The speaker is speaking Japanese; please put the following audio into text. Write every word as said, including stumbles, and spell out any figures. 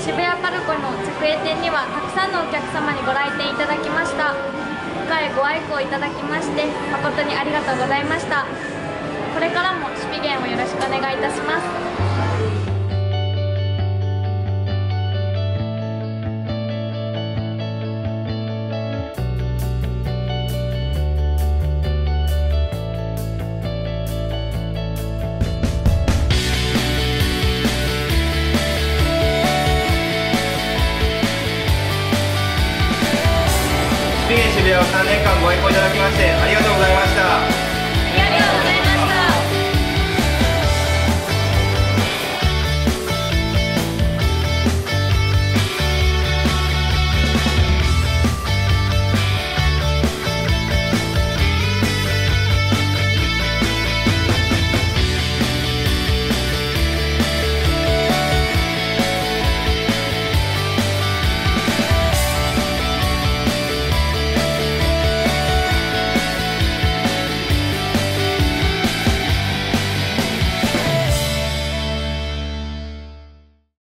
渋谷パルコの直営店にはたくさんのお客様にご来店いただきました。深いご愛顧をいただきまして誠にありがとうございました。これからもシュピゲンをよろしくお願いいたします。 シュピゲン渋谷をさんねんかんご愛顧いただきましてありがとうございました。